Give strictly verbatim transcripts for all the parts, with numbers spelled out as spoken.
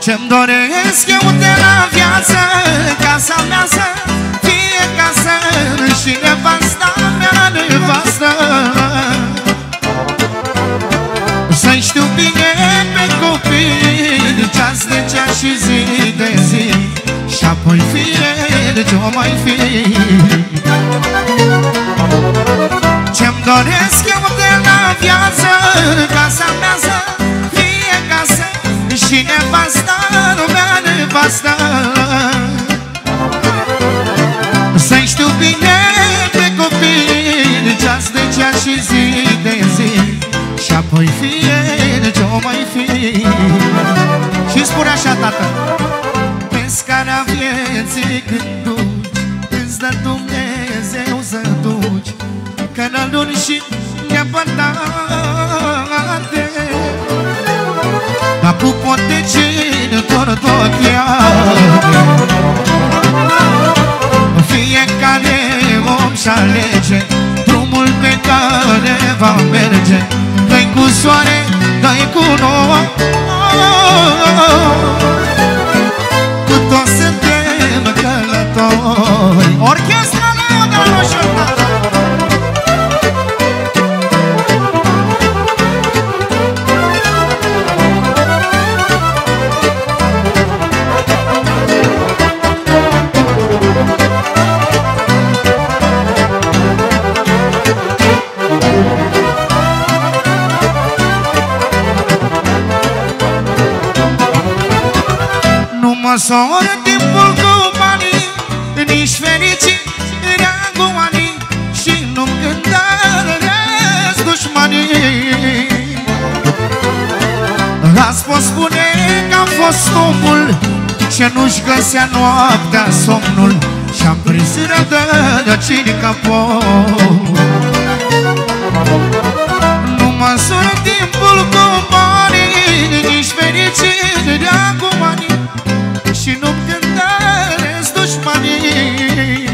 Ce-mi doresc eu de la viață, casa mea să fie casă și nevasta mea nevastă. Să-i știu bine pe copii, ceas de ceas și zi de zi, și apoi fie de ce-o mai fi. Ce-mi doresc eu de la viață, casa mea să fie casă și nevasta mea nevastă. Să-i știu bine pe copii, ceas de ceas și zi de zi, și apoi fie de ce-o mai fi. Și spune așa, tată: pe scara vieții când duci, îți dă Dumnezeu să duci cănăluni și nepătate, dar cu potecini tortocheate. Fiecare om și alege drumul pe care va merge, dă-i cu soare, dă-i cu nouă, cu toți suntem călători. Orchestra Laudă la Roșiu. Măsor timpul cu banii, nici fericirea cu ani, și nu-mi cântăresc dușmanii. Azi pot spune că am fost omul ce nu-și găsea noaptea somnul, și-am prins rădăcini ca pom. Nu măsor timpul cu banii, nici fericirea cu ani, și nu-mi cântăresc dușmanii.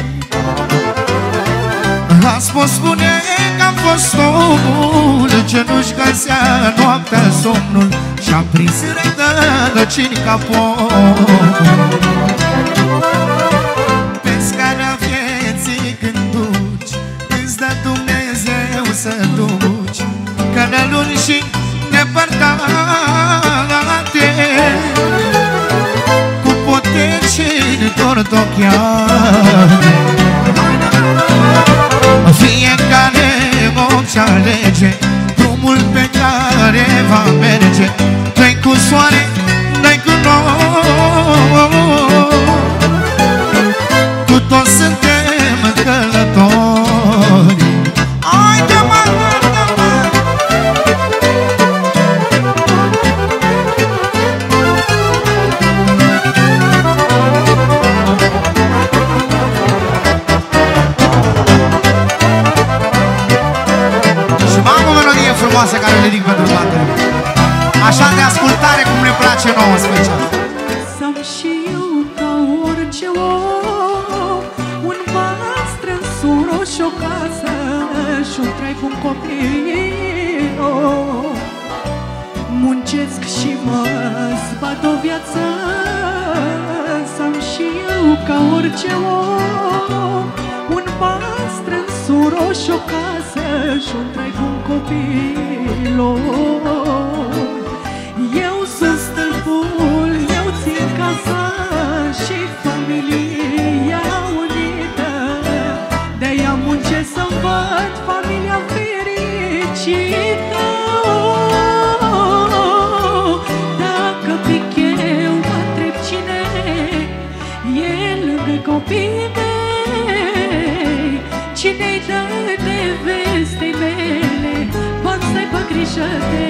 Azi pot spune că am fost omul ce nu-și găsea noaptea somnul, și-am prins rădăcini ca pom. Pe scara vieții când duci, îți dă Dumnezeu să duci cănăluni și nepărtate, potecini tortocheate. Fiecare om ce alege drumul pe care va merge, dă-i cu soare, dă-i cu nouă, cu toți suntem călători. Haide-mă, haide-mă! Frumoasă care le ridic pentru toate. Așa de ascultare cum ne place nouă special. Să-mi și eu ca orice om un vas strâns, un roș și o casă și un trai cu un copil. Muncesc și mă zbat o viață. Să-mi și eu ca orice om un vas strâns, un roș și o casă și un trai cu un copil. Eu sunt stâlpul, eu țin casa și familia unită, de-aia muncesc să-mi văd familia fericită. Dacă pic eu, mă întreb cine e lângă copiii mei, cine-i dă de vestei mele, poți să-i bă grijă de.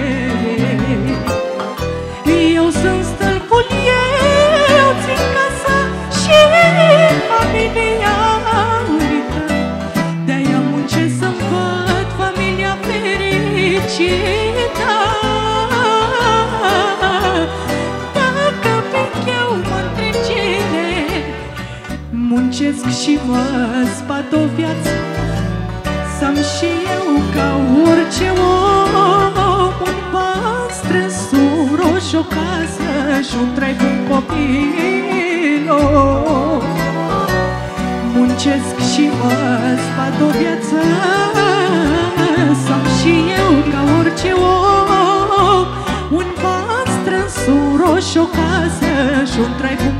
Eu sunt stâlpul, eu țin casa și familia unită, de-aia muncesc să-mi văd familia fericită. Dacă pic eu, mă întreb cine, muncesc și mă zbat o viață. Să-mi și eu ca orice om un pas strâns, un roș, o casă copilul. Muncesc și mă spat o viață, să am și eu ca orice om un pas strâns, un roș, o casă și un trai cu un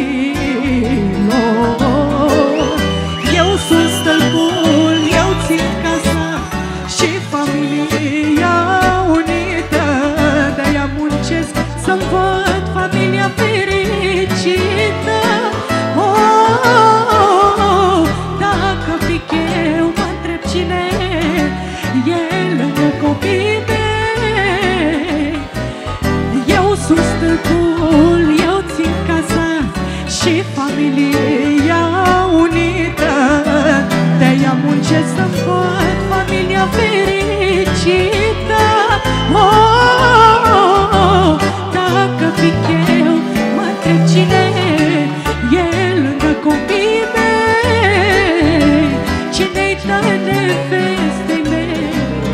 copilul. Eu sunt stâlpul, eu țin casa și familia unită, de-aia muncesc să-mi văd familia fericită. Oh, oh, oh, dacă pic eu, mă întreb cine e lângă copiii mei. Eu sunt stâlpul, eu țin casa și familia unită, de-aia muncesc să-mi văd familia fericită. Oh, oh, oh, dacă pic eu, mă întreb cine e lângă copiii mei, cine-i tare de festei mei.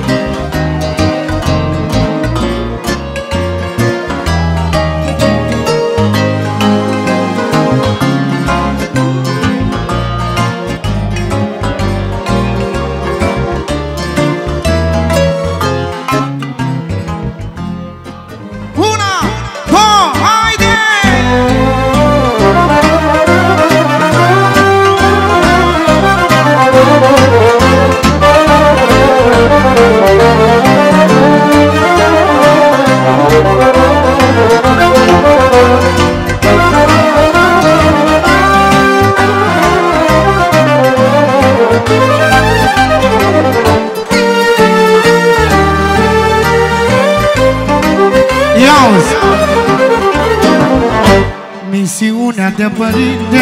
Misiunea de părinte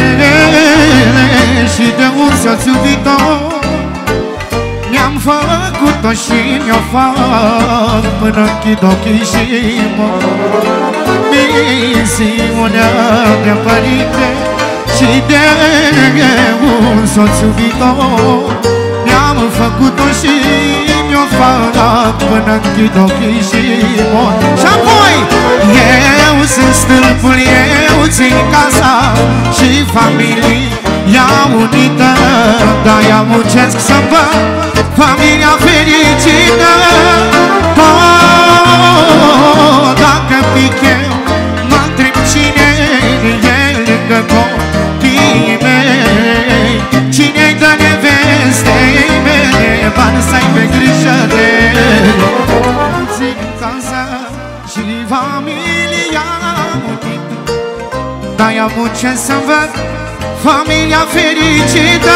și de un soț iubitor mi-am făcut-o și mi-o fac până închid ochii și mor. Misiunea de părinte și de un soț iubitor mi-am făcut-o și mi-o fac până închid ochii și mor. Și apoi eu sunt stâlpul, eu țin casa și familia unită, de-aia muncesc să-mi văd familia fericită. Oh, dacă pic eu, mă întreb cine e lângă copiii mei, cine-i dă nevestei mele bani să aibă grijă de ele. Țin casa și familia unită, de-aia muncesc să-mi văd familia fericită.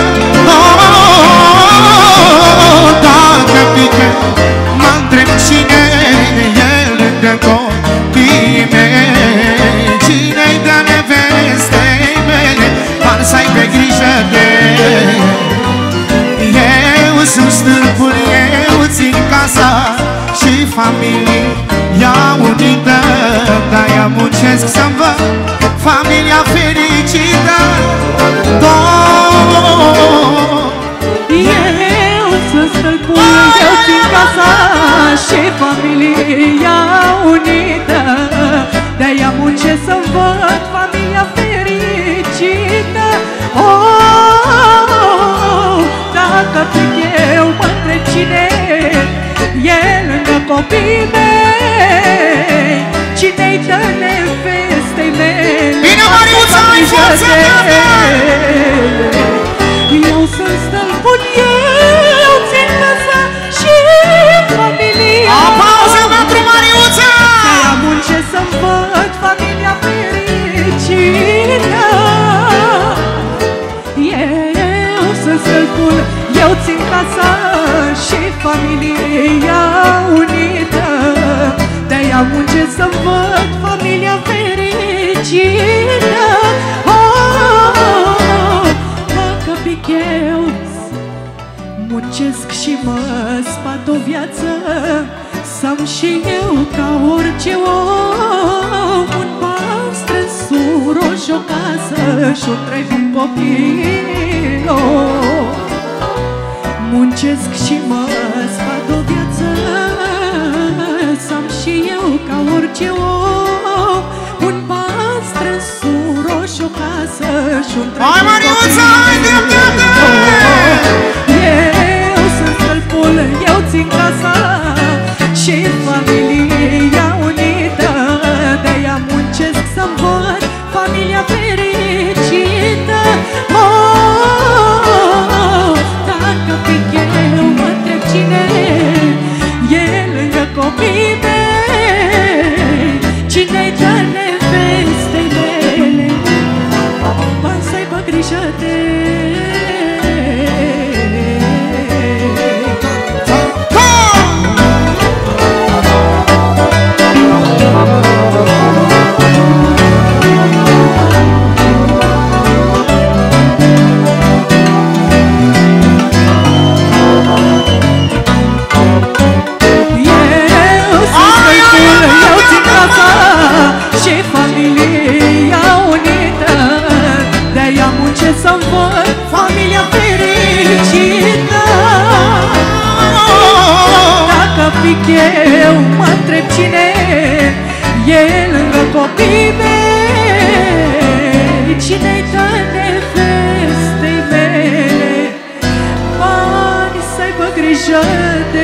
Oh, dacă pic eu, mă întreb cine e lângă copiii mei, cine-i dă nevestei mele bani să aibă grijă de ele. Eu sunt stâlpul, eu țin casa și familia unită, de-aia muncesc să-mi văd familia fericită. Eu sunt stâlpul, eu țin casa și familia unită, de-aia muncesc să-mi văd familia fericită. Oh, dacă pic eu, mă întreb cine e lângă copiii mei, cine-i dă nevestei mele. Bine, Mariuța, ai forță! Eu sunt stâlpul, eu țin casa și familia. O pauză pentru Mariuța! De-aia muncesc să-mi văd familia fericită. Eu sunt stâlpul, eu țin casa și familia unită, de-aia muncesc să-mi văd familia fericită. Oh, dacă pic eu, muncesc și mă spat o viață, să-am și eu ca orice om un pas strâns, un roș, o casă și un trai cu un copilul. Muncesc și mă spat o viață, să-am și eu ca orice om un pas și un Hai, Mariuța, hai, dreptate! Eu sunt stâlpul, eu țin casa și familia unită. De-aia muncesc să-mi văd familia fericită. Oh, dacă pic eu mă întreb cine e lângă copiii mei, cine-i dă nevestei mele, bani să aibă grijă de. Și familia unită, de-aia muncesc să-mi văd familia fericită. Dacă pic eu mă întreb cine e lângă copiii mei, cine-i dă nevestei mele, bani să aibă grijă de.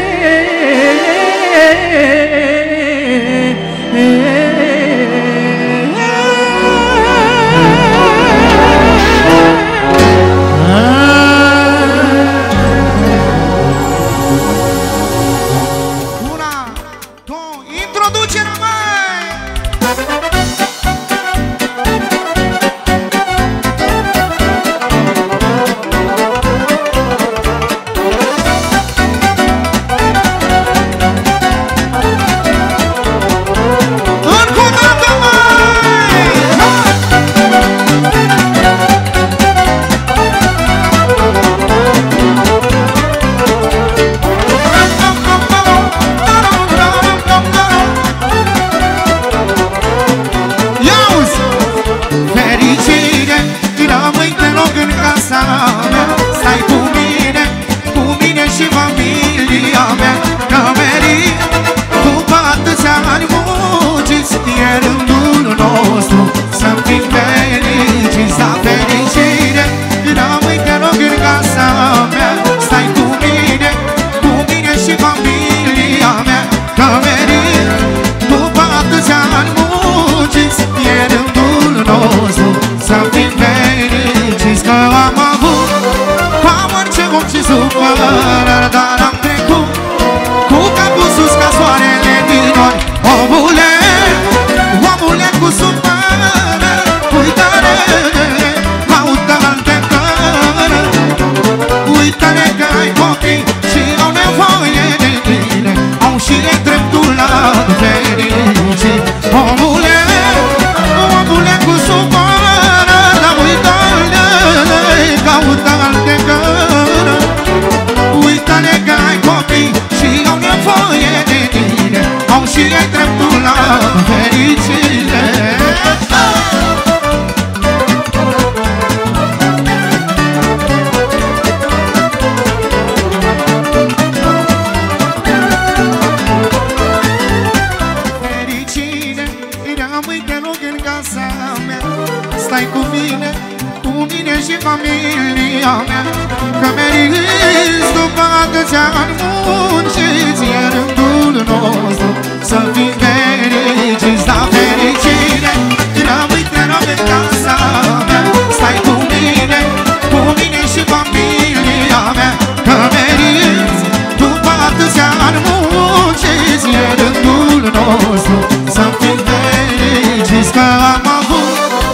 Stai cu mine, cu mine și familia mea, că meriți după atâția ani munciți, e rândul nostru să fim fericiți. La fericire rămâi, te rog, în casa mea. Stai cu mine, cu mine și familia mea, că meriți după atâția ani munciți, e rândul nostru să fim fericiți. Că am avut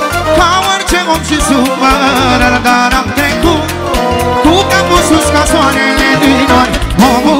ca orice om și supărări, dar am trecut cu capul sus ca soarele din nori. Omul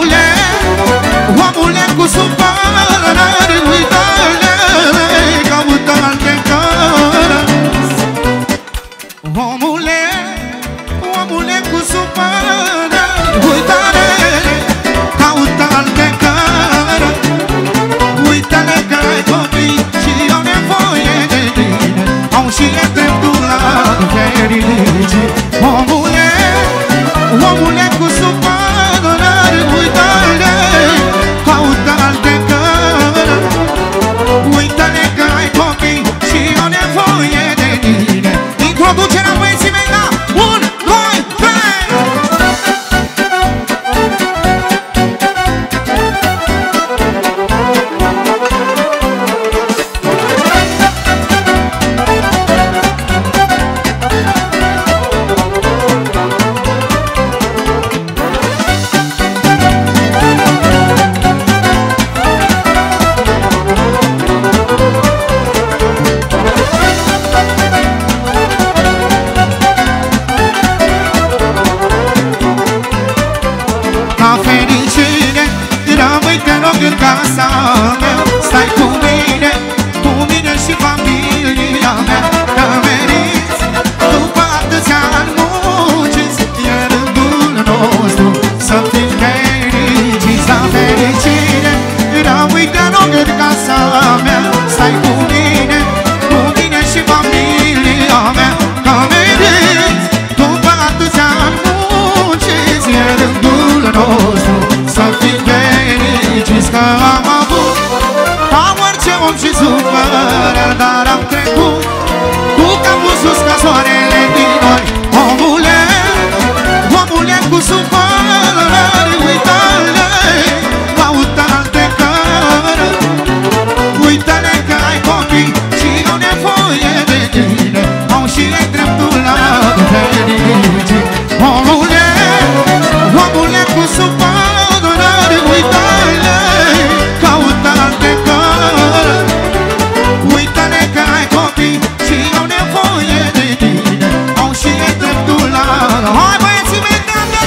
rog în casa mea, stai cu mine, cu mine și familia mea, că meriți, după atâția ani munciți, e rândul nostru să fim fericiți. La fericire, uite, rog în casa mea, stai cu mine, cu mine și familia mea, că meriți, după atâția ani munciți, e rândul nostru să fim fericiți. Că am avut ca orice om și supărări, dar am trecut cu capul sus ca soarele din noi. Omule, omule cu supărări, uită-le, caută-l de cără, uită-le că ai copii și au nevoie de tine, au și ei dreptul la fericire. Omule, omule cu supărări, uită-le, caută-l de cără, uită-le că ai copii și au nevoie de tine, au și ei dreptul la... Hai băieții mei, cântă!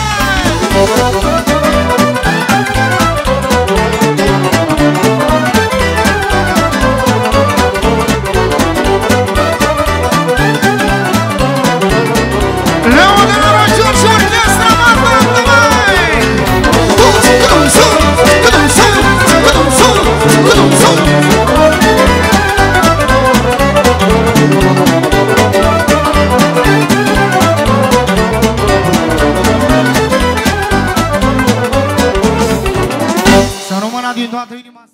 Leonardo Giorgio Orchestra, mă cântă, mai! Cădum sun, cădum sun, cădum sun, cădum sun. Să rămână din toată inima.